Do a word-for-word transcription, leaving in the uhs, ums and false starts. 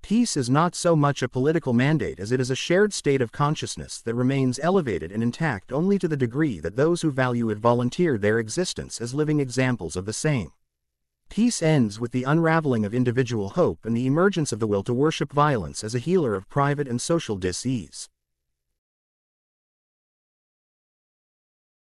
Peace is not so much a political mandate as it is a shared state of consciousness that remains elevated and intact only to the degree that those who value it volunteer their existence as living examples of the same. Peace ends with the unraveling of individual hope and the emergence of the will to worship violence as a healer of private and social dis-ease.